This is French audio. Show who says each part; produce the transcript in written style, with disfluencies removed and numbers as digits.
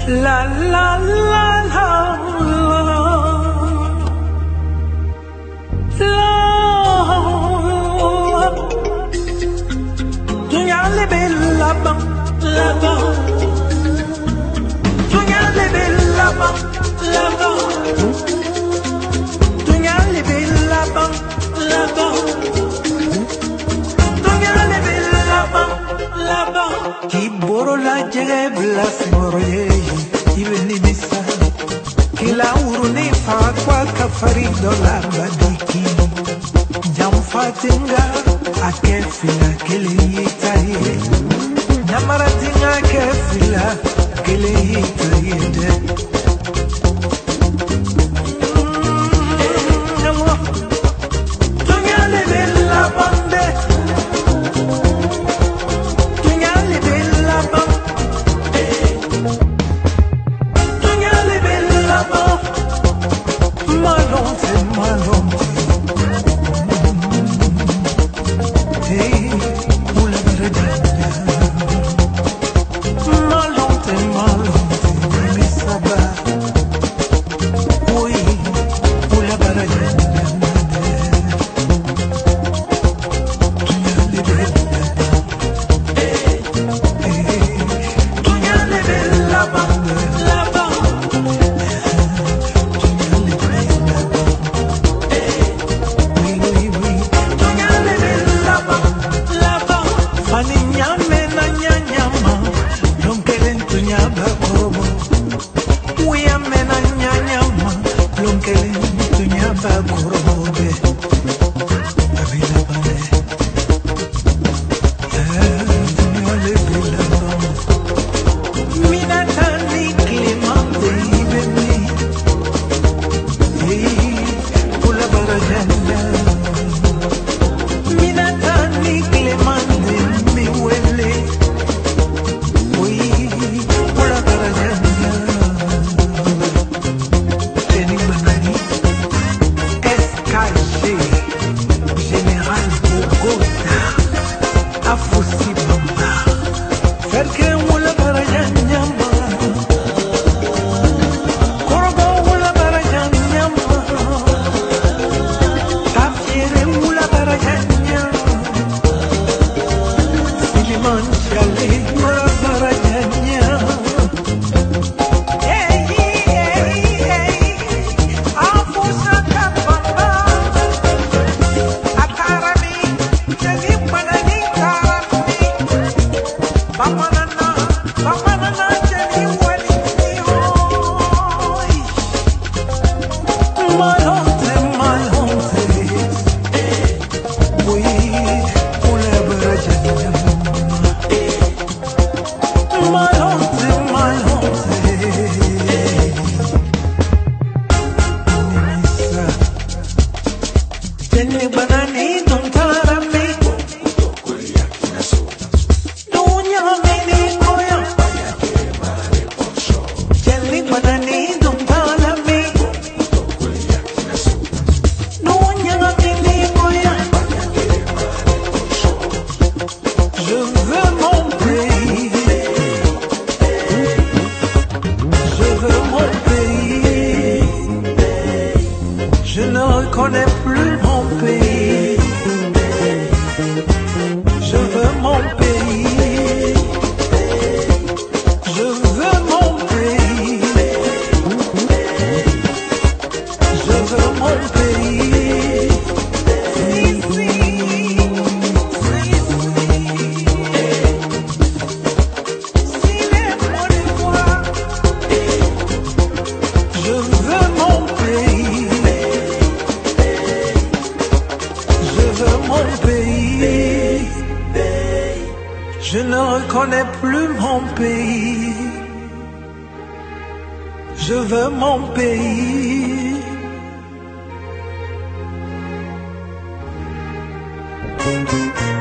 Speaker 1: La la la la la. Tunyale bella bang la bang. Tunyale bella bang la bang. Tunyale bella bang la bang. Tunyale bella bang la bang. Kiboro la jege blas moroye ibeni bisa. Kila urune fa kwa kafari dollar badiki. Jam fatinga akefila kele yitaye. Nyamara tinga akefila kele yitaye de. Tunyale bella bande. Tunyale bella bande. Tunyale bella bande. Malonte, malonte. Je ne reconnais plus mon pays. Je veux mon pays.